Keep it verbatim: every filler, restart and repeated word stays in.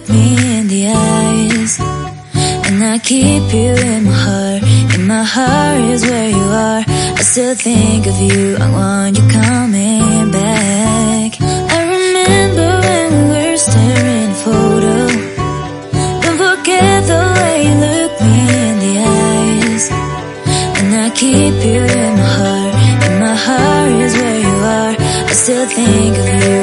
me in the eyes, and I keep you in my heart. In my heart is where you are. I still think of you, I want you coming back. I remember when we were staring at a photo. Don't forget the way you look me in the eyes, and I keep you in my heart. In my heart is where you are. I still think of you,